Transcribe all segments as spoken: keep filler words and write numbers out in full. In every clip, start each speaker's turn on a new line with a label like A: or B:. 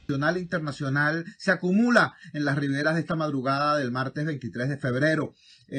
A: nacional e internacional se acumula en las riberas de esta madrugada del martes veintitrés de febrero.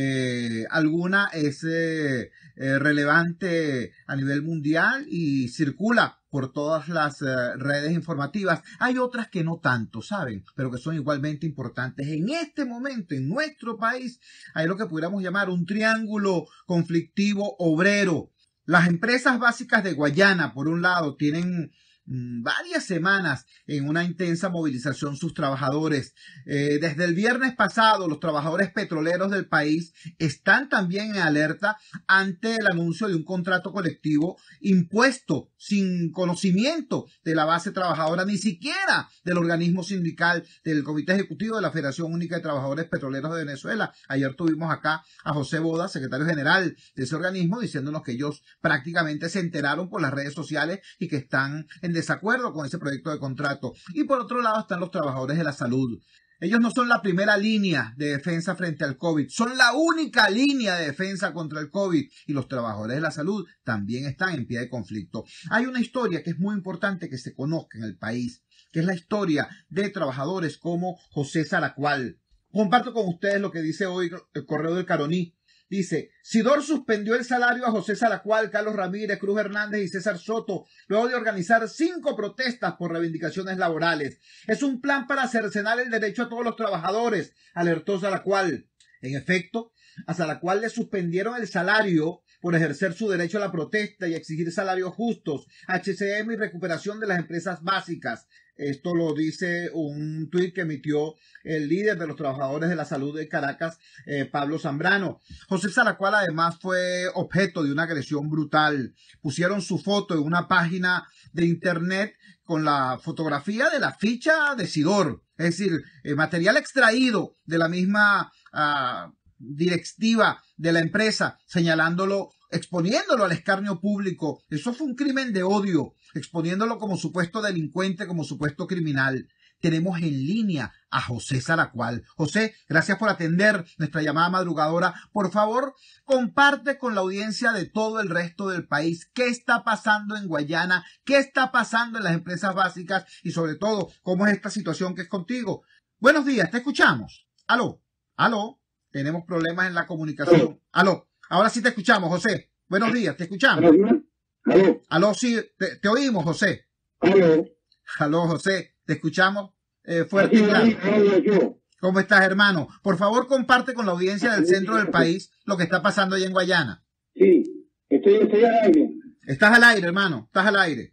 A: Eh, alguna es eh, eh, relevante a nivel mundial y circula por todas las eh, redes informativas. Hay otras que no tanto, ¿saben? Pero que son igualmente importantes. En este momento, en nuestro país, hay lo que pudiéramos llamar un triángulo conflictivo obrero. Las empresas básicas de Guayana, por un lado, tienen varias semanas en una intensa movilización sus trabajadores. Eh, desde el viernes pasado, los trabajadores petroleros del país están también en alerta ante el anuncio de un contrato colectivo impuesto sin conocimiento de la base trabajadora, ni siquiera del organismo sindical del Comité Ejecutivo de la Federación Única de Trabajadores Petroleros de Venezuela. Ayer tuvimos acá a José Boda, secretario general de ese organismo, diciéndonos que ellos prácticamente se enteraron por las redes sociales y que están en desacuerdo con ese proyecto de contrato. Y por otro lado están los trabajadores de la salud. Ellos no son la primera línea de defensa frente al COVID, son la única línea de defensa contra el COVID, y los trabajadores de la salud también están en pie de conflicto. Hay una historia que es muy importante que se conozca en el país, que es la historia de trabajadores como José Zaracual. Comparto con ustedes lo que dice hoy el Correo del Caroní. Dice, Sidor suspendió el salario a José Zaracual, Carlos Ramírez, Cruz Hernández y César Soto, luego de organizar cinco protestas por reivindicaciones laborales. Es un plan para cercenar el derecho a todos los trabajadores, alertó Zaracual. En efecto, a Zaracual le suspendieron el salario por ejercer su derecho a la protesta y exigir salarios justos, H C M y recuperación de las empresas básicas. Esto lo dice un tuit que emitió el líder de los trabajadores de la salud de Caracas, eh, Pablo Zambrano. José Zaracual además fue objeto de una agresión brutal. Pusieron su foto en una página de internet con la fotografía de la ficha de Sidor, es decir, eh, material extraído de la misma uh, directiva de la empresa, señalándolo, exponiéndolo al escarnio público. Eso fue un crimen de odio, exponiéndolo como supuesto delincuente, como supuesto criminal. Tenemos en línea a José Zaracual. José, gracias por atender nuestra llamada madrugadora. Por favor, comparte con la audiencia de todo el resto del país qué está pasando en Guayana, qué está pasando en las empresas básicas y sobre todo, cómo es esta situación que es contigo. Buenos días, te escuchamos. Aló, aló, tenemos problemas en la comunicación. Aló, ahora sí te escuchamos, José. Buenos días, te escuchamos.
B: Aló,
A: aló, sí, te, te oímos, José.
B: aló.
A: Aló, José, te escuchamos eh, fuerte y claro. ¿Cómo estás, hermano? Por favor, comparte con la audiencia del centro del país lo que está pasando allá en Guayana.
B: Sí, estoy, estoy al aire.
A: Estás al aire, hermano, estás al aire.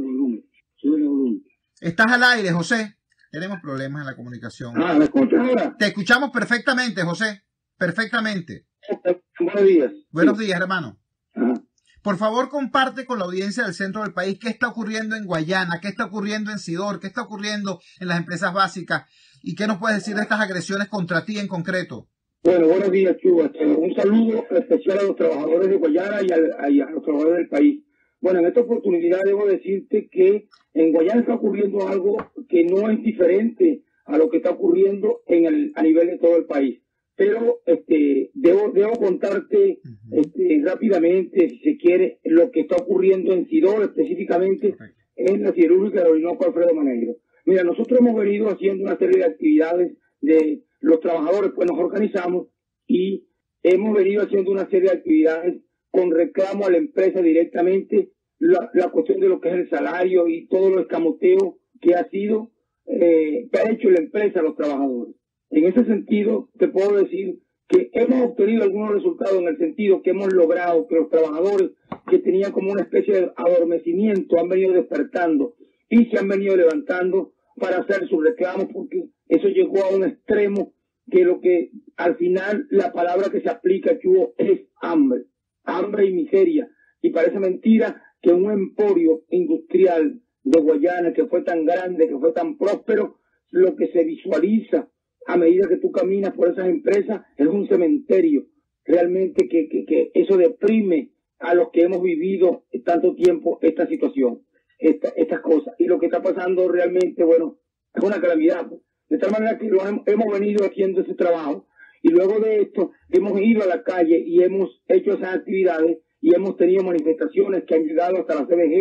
A: Estás al aire, José. Tenemos problemas en la comunicación.
B: Ah, ¿me escuchas ahora?
A: Te escuchamos perfectamente, José. Perfectamente.
B: Buenos días.
A: Buenos
B: sí.
A: días, hermano.
B: Ajá.
A: Por favor, comparte con la audiencia del centro del país qué está ocurriendo en Guayana, qué está ocurriendo en Sidor, qué está ocurriendo en las empresas básicas y qué nos puedes decir de estas agresiones contra ti en concreto.
B: Bueno, buenos días, Chuba. Un saludo especial a los trabajadores de Guayana y a, y a los trabajadores del país. Bueno, en esta oportunidad debo decirte que en Guayana está ocurriendo algo que no es diferente a lo que está ocurriendo en el, a nivel de todo el país. Pero este, debo, debo contarte uh-huh. este, rápidamente, si se quiere, lo que está ocurriendo en Sidor, específicamente okay. en la siderúrgica de Orinoco Alfredo Manegro. Mira, nosotros hemos venido haciendo una serie de actividades de los trabajadores, pues nos organizamos y hemos venido haciendo una serie de actividades con reclamo a la empresa directamente, la, la cuestión de lo que es el salario y todo lo escamoteo que ha sido, eh, que ha hecho la empresa a los trabajadores. En ese sentido, te puedo decir que hemos obtenido algunos resultados en el sentido que hemos logrado que los trabajadores que tenían como una especie de adormecimiento han venido despertando y se han venido levantando para hacer sus reclamos, porque eso llegó a un extremo que lo que al final la palabra que se aplica que hubo es hambre, hambre y miseria. Y parece mentira que un emporio industrial de Guayana que fue tan grande, que fue tan próspero, lo que se visualiza a medida que tú caminas por esas empresas es un cementerio. Realmente que, que, que eso deprime a los que hemos vivido tanto tiempo esta situación, esta, estas cosas. Y lo que está pasando realmente, bueno, es una calamidad. De tal manera que lo hemos, hemos venido haciendo ese trabajo y luego de esto hemos ido a la calle y hemos hecho esas actividades y hemos tenido manifestaciones que han llegado hasta la C B G,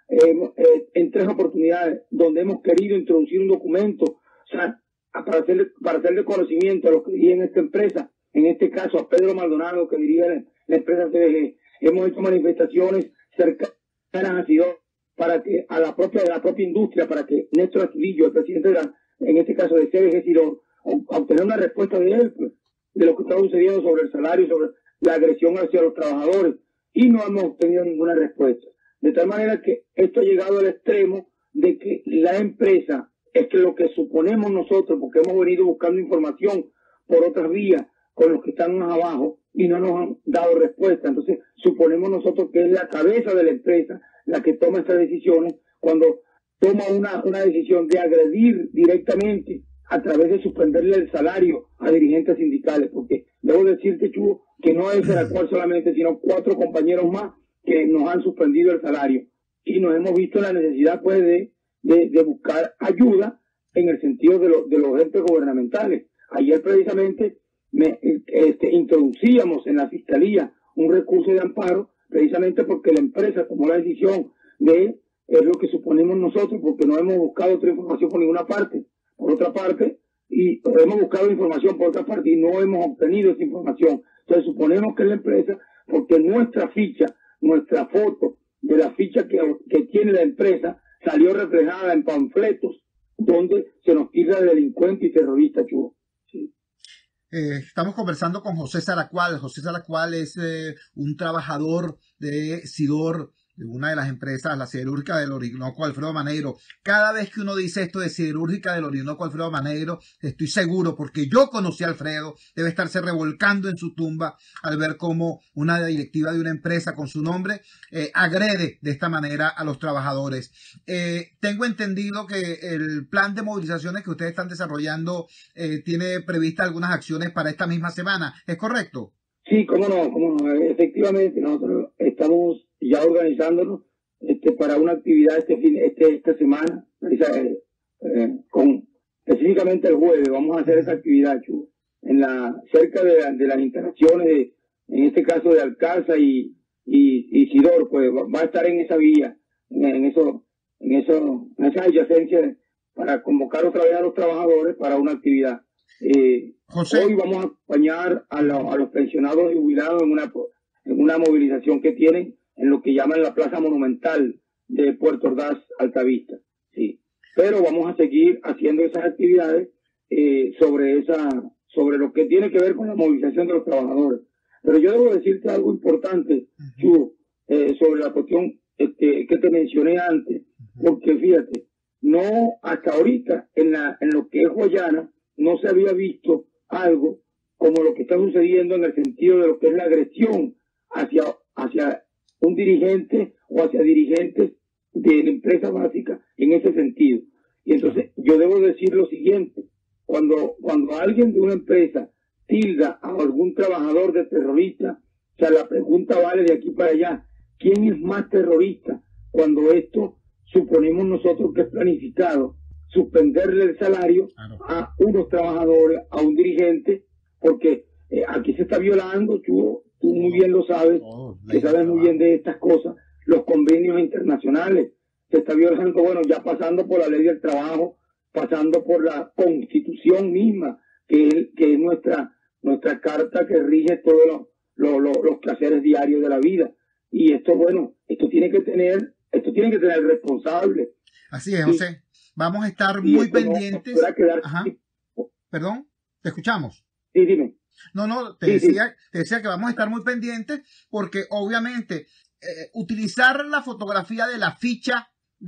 B: eh, eh, en tres oportunidades donde hemos querido introducir un documento, o sea, para hacerle, para hacerle conocimiento a los que dirigen esta empresa, en este caso a Pedro Maldonado, que dirige la, la empresa C D G. Hemos hecho manifestaciones cercanas a Sidor para que a la propia, de la propia industria, para que Néstor Astudillo, el presidente de la, en este caso de C D G Sidor, a obtener una respuesta de él, pues, de lo que está sucediendo sobre el salario, sobre la agresión hacia los trabajadores, y no hemos obtenido ninguna respuesta. De tal manera que esto ha llegado al extremo de que la empresa, es que lo que suponemos nosotros, porque hemos venido buscando información por otras vías con los que están más abajo y no nos han dado respuesta. Entonces, suponemos nosotros que es la cabeza de la empresa la que toma estas decisiones cuando toma una, una decisión de agredir directamente a través de suspenderle el salario a dirigentes sindicales, porque debo decirte, Chugo, que no es el actual solamente, sino cuatro compañeros más que nos han suspendido el salario y nos hemos visto la necesidad pues de, de, de buscar ayuda en el sentido de, lo, de los entes gubernamentales. Ayer precisamente me, este, introducíamos en la Fiscalía un recurso de amparo precisamente porque la empresa tomó la decisión de, es lo que suponemos nosotros, porque no hemos buscado otra información por ninguna parte, por otra parte, y hemos buscado información por otra parte y no hemos obtenido esa información. Entonces suponemos que es la empresa, porque nuestra ficha, nuestra foto de la ficha que, que tiene la empresa salió reflejada en panfletos donde se nos tira de delincuente y terrorista, Chugo. Sí.
A: Eh, estamos conversando con José Zaracual. José Zaracual es eh, un trabajador de Sidor, de una de las empresas, la siderúrgica del Orinoco Alfredo Maneiro. Cada vez que uno dice esto de siderúrgica del Orinoco Alfredo Maneiro, estoy seguro, porque yo conocí a Alfredo, debe estarse revolcando en su tumba al ver cómo una directiva de una empresa con su nombre eh, agrede de esta manera a los trabajadores. Eh, tengo entendido que el plan de movilizaciones que ustedes están desarrollando eh, tiene previstas algunas acciones para esta misma semana, ¿es correcto?
B: Sí, cómo no, cómo no. Efectivamente, nosotros estamos ya organizándonos este, para una actividad este fin, este, esta semana, eh, eh, con específicamente el jueves, vamos a hacer esa actividad, Chugo, en la, cerca de, de las instalaciones, de, en este caso de Alcázar y, y, y Sidor, pues va, va a estar en esa vía, en, en eso, en eso, en esa adyacencia, para convocar otra vez a los trabajadores para una actividad. Eh, hoy vamos a acompañar a, lo, a los pensionados y jubilados en una, en una movilización que tienen en lo que llaman la Plaza Monumental de Puerto Ordaz, Altavista. Sí. Pero vamos a seguir haciendo esas actividades eh, sobre esa, sobre lo que tiene que ver con la movilización de los trabajadores. Pero yo debo decirte algo importante, uh-huh. Chu, eh, sobre la cuestión este, que te mencioné antes, porque fíjate, no hasta ahorita en, la, en lo que es Guayana no se había visto algo como lo que está sucediendo en el sentido de lo que es la agresión hacia, hacia un dirigente o hacia dirigentes de la empresa básica en ese sentido. Y entonces yo debo decir lo siguiente, cuando, cuando alguien de una empresa tilda a algún trabajador de terrorista, o sea, la pregunta vale de aquí para allá, ¿quién es más terrorista cuando esto suponemos nosotros que es planificado? Suspenderle el salario claro. a unos trabajadores, a un dirigente, porque eh, aquí se está violando, tú, tú muy bien lo sabes, oh, que sabes muy bien de estas cosas, los convenios internacionales, se está violando, bueno, ya pasando por la ley del trabajo, pasando por la constitución misma, que es, que es nuestra, nuestra carta que rige todos los, los, los, los quehaceres diarios de la vida. Y esto, bueno, esto tiene que tener, esto tiene que tener responsable.
A: Así es, José. Vamos a estar muy pendientes. Ajá. Perdón, te escuchamos.
B: Sí, dime.
A: No, no, te, sí, decía, sí. te decía que vamos a estar muy pendientes porque obviamente eh, utilizar la fotografía de la ficha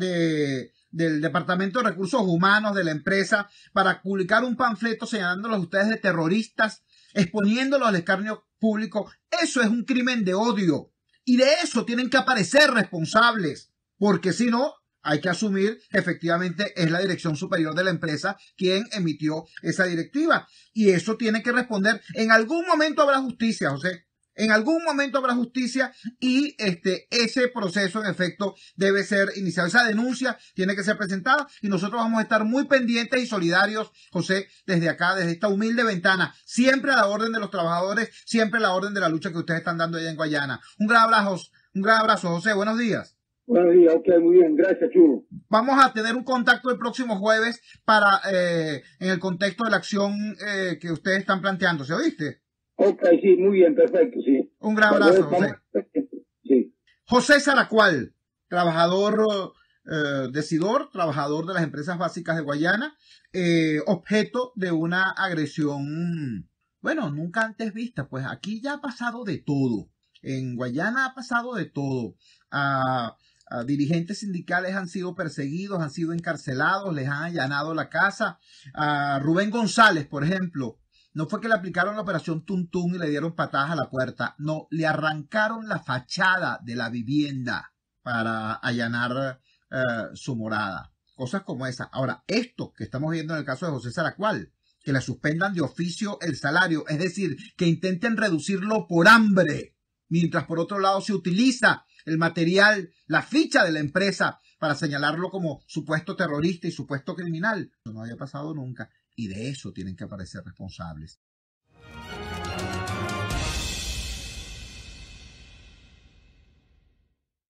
A: de, del Departamento de Recursos Humanos de la empresa para publicar un panfleto señalándolos a ustedes de terroristas, exponiéndolos al escarnio público, eso es un crimen de odio y de eso tienen que aparecer responsables, porque si no, hay que asumir que efectivamente es la dirección superior de la empresa quien emitió esa directiva. Y eso tiene que responder. En algún momento habrá justicia, José. En algún momento habrá justicia y este, ese proceso en efecto debe ser iniciado. Esa denuncia tiene que ser presentada y nosotros vamos a estar muy pendientes y solidarios, José, desde acá, desde esta humilde ventana. Siempre a la orden de los trabajadores, siempre a la orden de la lucha que ustedes están dando allá en Guayana. Un gran abrazo, un gran abrazo, José. Buenos días.
B: Buenos días, ok, muy bien, gracias, Chugo.
A: Vamos a tener un contacto el próximo jueves para, eh, en el contexto de la acción eh, que ustedes están planteando, ¿se oíste?
B: Ok, sí, muy bien, perfecto, sí.
A: Un gran abrazo,
B: Vamos,
A: José.
B: sí.
A: José Saracual, trabajador eh, de Sidor, trabajador de las empresas básicas de Guayana, eh, objeto de una agresión, bueno, nunca antes vista, pues aquí ya ha pasado de todo. En Guayana ha pasado de todo. A, a dirigentes sindicales han sido perseguidos, han sido encarcelados, les han allanado la casa. A Rubén González, por ejemplo, no fue que le aplicaron la operación Tuntún y le dieron patadas a la puerta. No, le arrancaron la fachada de la vivienda para allanar eh, su morada. Cosas como esa. Ahora, esto que estamos viendo en el caso de José Saracual, que le suspendan de oficio el salario, es decir, que intenten reducirlo por hambre, mientras por otro lado se utiliza el material, la ficha de la empresa para señalarlo como supuesto terrorista y supuesto criminal. Eso no había pasado nunca y de eso tienen que aparecer responsables.